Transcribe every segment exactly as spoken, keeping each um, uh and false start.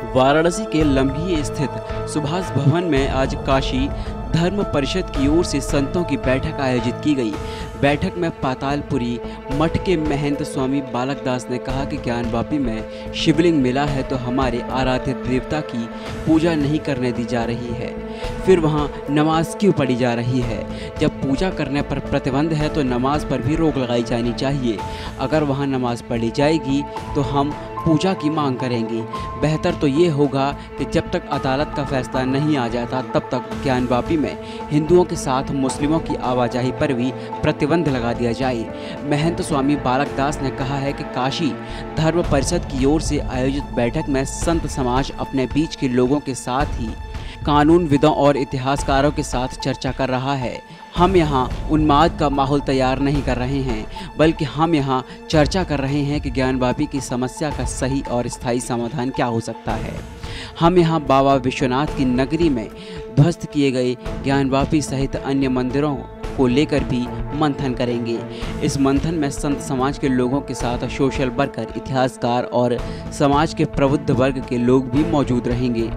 वाराणसी के लम्ही स्थित सुभाष भवन में आज काशी धर्म परिषद की ओर से संतों की बैठक आयोजित की गई। बैठक में पातालपुरी मठ के महंत स्वामी बालक दास ने कहा कि ज्ञानवापी में शिवलिंग मिला है तो हमारे आराध्य देवता की पूजा नहीं करने दी जा रही है, फिर वहां नमाज क्यों पढ़ी जा रही है। जब पूजा करने पर प्रतिबंध है तो नमाज पर भी रोक लगाई जानी चाहिए। अगर वहां नमाज पढ़ी जाएगी तो हम पूजा की मांग करेंगे। बेहतर तो ये होगा कि जब तक अदालत का फैसला नहीं आ जाता तब तक ज्ञानवापी में हिंदुओं के साथ मुस्लिमों की आवाजाही पर भी प्रतिबंध लगा दिया जाए। महंत स्वामी बालक दास ने कहा है कि काशी धर्म परिषद की ओर से आयोजित बैठक में संत समाज अपने बीच के लोगों के साथ ही कानूनविदों और इतिहासकारों के साथ चर्चा कर रहा है। हम यहाँ उन्माद का माहौल तैयार नहीं कर रहे हैं, बल्कि हम यहाँ चर्चा कर रहे हैं कि ज्ञानवापी की समस्या का सही और स्थायी समाधान क्या हो सकता है। हम यहाँ बाबा विश्वनाथ की नगरी में ध्वस्त किए गए ज्ञानवापी सहित अन्य मंदिरों को लेकर भी मंथन करेंगे। इस मंथन में संत समाज के लोगों के साथ सोशल वर्कर, इतिहासकार और समाज के प्रबुद्ध वर्ग के लोग भी मौजूद रहेंगे।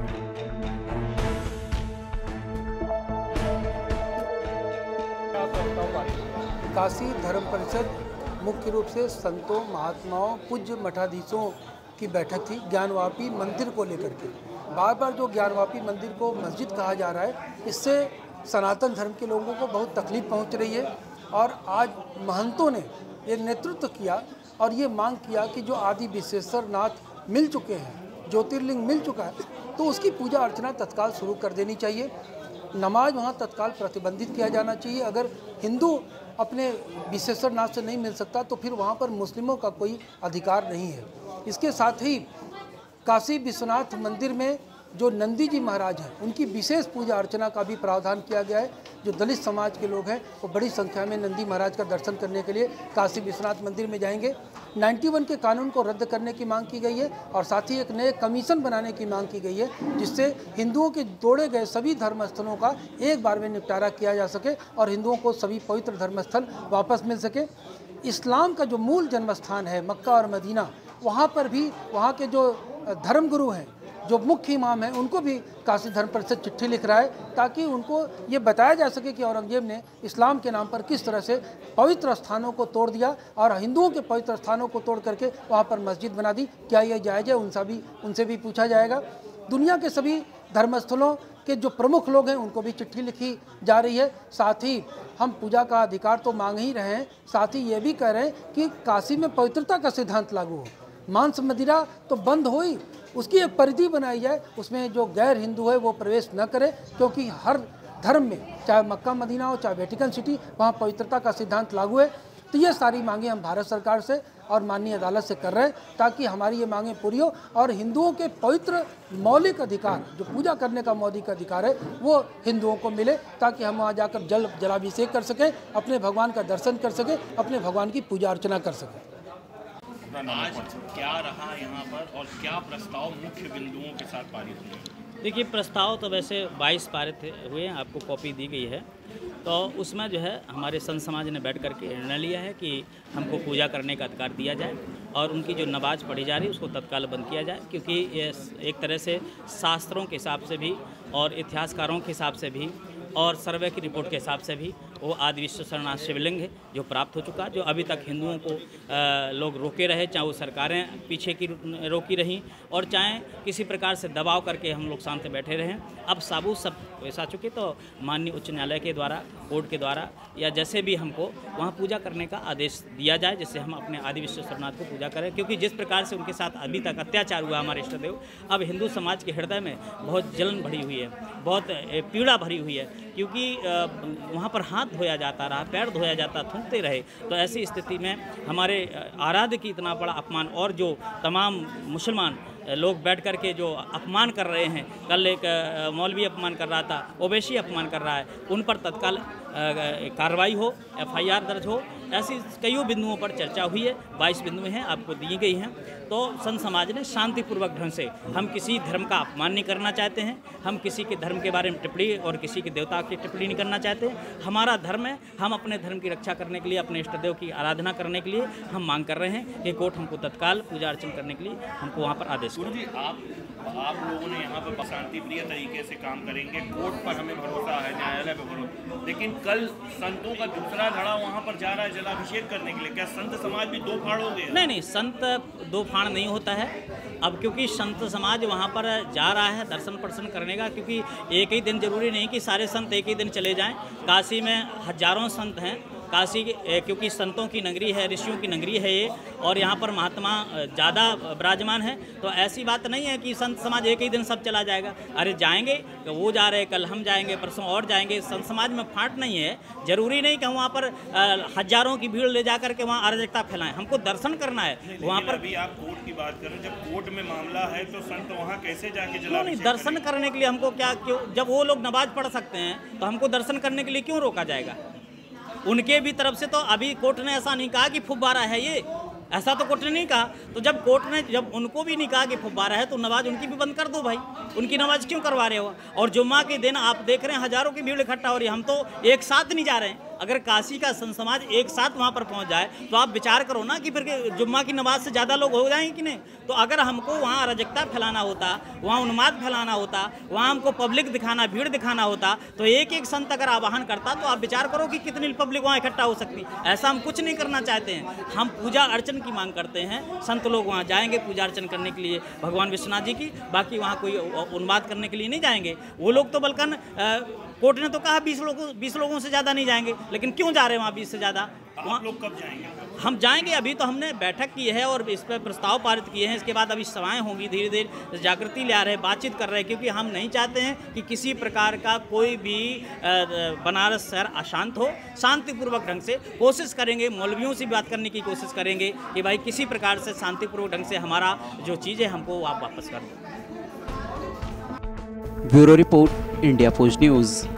काशी धर्म परिषद मुख्य रूप से संतों, महात्माओं, पूज्य मठाधीशों की बैठक थी ज्ञानवापी मंदिर को लेकर के। बार बार जो ज्ञानवापी मंदिर को मस्जिद कहा जा रहा है, इससे सनातन धर्म के लोगों को बहुत तकलीफ पहुंच रही है। और आज महंतों ने ये नेतृत्व किया और ये मांग किया कि जो आदि विश्वेश्वर नाथ मिल चुके हैं, ज्योतिर्लिंग मिल चुका है, तो उसकी पूजा अर्चना तत्काल शुरू कर देनी चाहिए। नमाज वहाँ तत्काल प्रतिबंधित किया जाना चाहिए। अगर हिंदू अपने विश्वेश्वर नाथ से नहीं मिल सकता तो फिर वहाँ पर मुस्लिमों का कोई अधिकार नहीं है। इसके साथ ही काशी विश्वनाथ मंदिर में जो नंदी जी महाराज हैं, उनकी विशेष पूजा अर्चना का भी प्रावधान किया गया है। जो दलित समाज के लोग हैं वो बड़ी संख्या में नंदी महाराज का दर्शन करने के लिए काशी विश्वनाथ मंदिर में जाएंगे। इक्यानवे के कानून को रद्द करने की मांग की गई है और साथ ही एक नए कमीशन बनाने की मांग की गई है, जिससे हिंदुओं के तोड़े गए सभी धर्मस्थलों का एक बार में निपटारा किया जा सके और हिंदुओं को सभी पवित्र धर्मस्थल वापस मिल सके। इस्लाम का जो मूल जन्म स्थान है मक्का और मदीना, वहाँ पर भी वहाँ के जो धर्मगुरु हैं, जो मुख्य इमाम हैं, उनको भी काशी धर्म परिषद चिट्ठी लिख रहा है ताकि उनको ये बताया जा सके कि औरंगजेब ने इस्लाम के नाम पर किस तरह से पवित्र स्थानों को तोड़ दिया और हिंदुओं के पवित्र स्थानों को तोड़ करके वहाँ पर मस्जिद बना दी। क्या यह जायज़ है, उनसे भी उनसे भी पूछा जाएगा। दुनिया के सभी धर्मस्थलों के जो प्रमुख लोग हैं उनको भी चिट्ठी लिखी जा रही है। साथ ही हम पूजा का अधिकार तो मांग ही रहे हैं, साथ ही ये भी कह रहे हैं कि काशी में पवित्रता का सिद्धांत लागू हो, मांस मदिरा तो बंद हो ही, उसकी एक परिधि बनाई जाए, उसमें जो गैर हिंदू है वो प्रवेश न करे, क्योंकि हर धर्म में चाहे मक्का मदीना हो चाहे वेटिकन सिटी, वहाँ पवित्रता का सिद्धांत लागू है। तो ये सारी मांगें हम भारत सरकार से और माननीय अदालत से कर रहे हैं ताकि हमारी ये मांगें पूरी हो और हिंदुओं के पवित्र मौलिक अधिकार, जो पूजा करने का मौलिक अधिकार है, वो हिंदुओं को मिले, ताकि हम वहाँ जाकर जल जलाभिषेक कर सकें, अपने भगवान का दर्शन कर सकें, अपने भगवान की पूजा अर्चना कर सकें। आज क्या रहा यहाँ पर और क्या प्रस्ताव मुख्य बिंदुओं के साथ पारित हुए? देखिए, प्रस्ताव तो वैसे बाईस पारित हुए हैं, आपको कॉपी दी गई है। तो उसमें जो है हमारे संत समाज ने बैठ करके निर्णय लिया है कि हमको पूजा करने का अधिकार दिया जाए और उनकी जो नमाज पढ़ी जा रही है उसको तत्काल बंद किया जाए, क्योंकि ये एक तरह से शास्त्रों के हिसाब से भी और इतिहासकारों के हिसाब से भी और सर्वे की रिपोर्ट के हिसाब से भी वो आदि विश्वेश्वरनाथ शिवलिंग है जो प्राप्त हो चुका, जो अभी तक हिंदुओं को आ, लोग रोके रहे, चाहे वो सरकारें पीछे की रोकी रहीं और चाहे किसी प्रकार से दबाव करके हम लोग शांत बैठे रहें। अब साबुत सब ऐसा चुके तो माननीय उच्च न्यायालय के द्वारा, कोर्ट के द्वारा या जैसे भी हमको वहाँ पूजा करने का आदेश दिया जाए, जिससे हम अपने आदि विश्वेश्वरनाथ को पूजा करें। क्योंकि जिस प्रकार से उनके साथ अभी तक अत्याचार हुआ हमारे इष्टदेव, अब हिंदू समाज के हृदय में बहुत जलन भरी हुई है, बहुत पीड़ा भरी हुई है, क्योंकि वहाँ पर हाथ धोया जाता रहा, पैर धोया जाता, थूकते रहे। तो ऐसी स्थिति में हमारे आराध्य की इतना बड़ा अपमान और जो तमाम मुसलमान लोग बैठ कर के जो अपमान कर रहे हैं, कल एक मौलवी अपमान कर रहा था, ओवैसी अपमान कर रहा है, उन पर तत्काल कार्रवाई हो, एफ आई आर दर्ज हो। ऐसी कईयों बिंदुओं पर चर्चा हुई है, बाईस बिंदु हैं, आपको दी गई हैं। तो संत समाज ने शांतिपूर्वक ढंग से, हम किसी धर्म का अपमान नहीं करना चाहते हैं, हम किसी के धर्म के बारे में टिप्पणी और किसी के देवता की टिप्पणी नहीं करना चाहते। हमारा धर्म है, हम अपने धर्म की रक्षा करने के लिए, अपने इष्ट देव की आराधना करने के लिए हम मांग कर रहे हैं कि कोर्ट हमको तत्काल पूजा अर्चना करने के लिए हमको वहाँ पर आदेश गुरु जी, आप आप लोगों ने यहाँ पर शांतिप्रिय तरीके से काम करेंगे, कोर्ट पर हमें भरोसा है, न्यायालय पर भरोसा, लेकिन कल संतों का दूसरा धड़ा वहाँ पर जा रहा है जलाभिषेक करने के लिए, क्या संत समाज भी दो फाड़ हो गए? नहीं नहीं, संत दो फाड़ नहीं होता है। अब क्योंकि संत समाज वहाँ पर जा रहा है दर्शन पर्शन करने का, क्योंकि एक ही दिन जरूरी नहीं कि सारे संत एक ही दिन चले जाएं। काशी में हजारों संत हैं, काशी क्योंकि संतों की नगरी है, ऋषियों की नगरी है ये, और यहाँ पर महात्मा ज़्यादा विराजमान है। तो ऐसी बात नहीं है कि संत समाज एक ही दिन सब चला जाएगा। अरे जाएंगे, वो जा रहे, कल हम जाएंगे, परसों और जाएंगे। संत समाज में फाट नहीं है। जरूरी नहीं कि हम वहाँ पर हजारों की भीड़ ले जा करके वहाँ अराजकता फैलाएं। हमको दर्शन करना है वहाँ पर। अभी आप कोर्ट की बात करें, जब कोर्ट में मामला है तो संत वहाँ कैसे जाके जला? नहीं, दर्शन करने के लिए हमको क्या, क्यों, जब वो लोग नमाज पढ़ सकते हैं तो हमको दर्शन करने के लिए क्यों रोका जाएगा? उनके भी तरफ से तो अभी कोर्ट ने ऐसा नहीं कहा कि फुब्बारा है ये, ऐसा तो कोर्ट ने नहीं कहा। तो जब कोर्ट ने जब उनको भी नहीं कहा कि फुब्बारा है तो नमाज उनकी भी बंद कर दो भाई। उनकी नमाज क्यों करवा रहे हो? और जुम्मा के दिन आप देख रहे हैं हजारों की भीड़ इकट्ठा हो रही है। हम तो एक साथ नहीं जा रहे हैं। अगर काशी का संत समाज एक साथ वहाँ पर पहुँच जाए तो आप विचार करो ना कि फिर जुम्मा की नमाज से ज़्यादा लोग हो जाएंगे कि नहीं। तो अगर हमको वहाँ अराजकता फैलाना होता, वहाँ उन्माद फैलाना होता, वहाँ हमको पब्लिक दिखाना, भीड़ दिखाना होता, तो एक एक संत अगर आवाहन करता तो आप विचार करो कि कितनी पब्लिक वहाँ इकट्ठा हो सकती। ऐसा हम कुछ नहीं करना चाहते हैं। हम पूजा अर्चन की मांग करते हैं। संत लोग वहाँ जाएंगे पूजा अर्चन करने के लिए भगवान विश्वनाथ जी की, बाकी वहाँ कोई उन्माद करने के लिए नहीं जाएंगे। वो लोग तो बल्कि कोर्ट ने तो कहा बीस लोगों बीस लोगों से ज़्यादा नहीं जाएंगे, लेकिन क्यों जा रहे हैं वहाँ बीस से ज़्यादा? वहाँ लोग कब जाएंगे? हम जाएंगे, अभी तो हमने बैठक की है और इस पर प्रस्ताव पारित किए हैं। इसके बाद अभी सभाएं होंगी, धीरे धीरे जागृति ले आ रहे हैं, बातचीत कर रहे हैं, क्योंकि हम नहीं चाहते हैं कि किसी प्रकार का कोई भी बनारस शहर अशांत हो। शांतिपूर्वक ढंग से कोशिश करेंगे, मौलवियों से बात करने की कोशिश करेंगे कि भाई किसी प्रकार से शांतिपूर्वक ढंग से हमारा जो चीज़ है हमको आप वापस कर दो। Bureau report, India Post news.